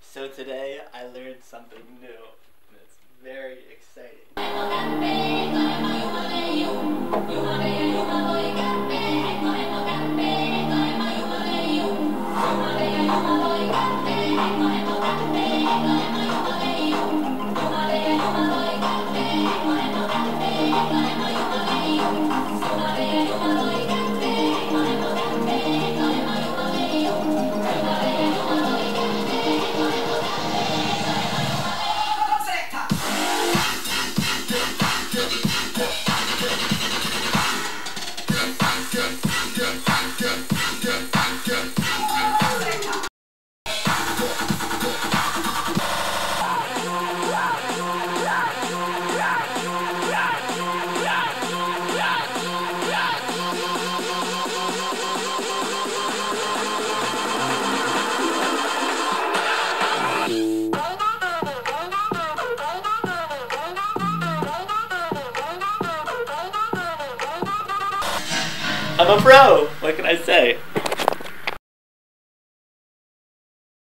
So today I learned something new, and it's very exciting. I'm a pro! What can I say?